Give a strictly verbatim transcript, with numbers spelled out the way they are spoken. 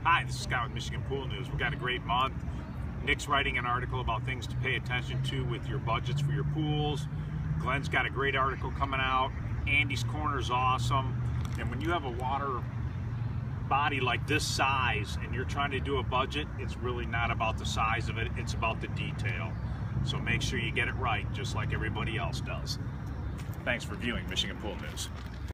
Hi, this is Scott with Michigan Pool News. We've got a great month. Nick's writing an article about things to pay attention to with your budgets for your pools. Glenn's got a great article coming out. Andy's Corner is awesome. And when you have a water body like this size and you're trying to do a budget, it's really not about the size of it, it's about the detail. So make sure you get it right, just like everybody else does. Thanks for viewing Michigan Pool News.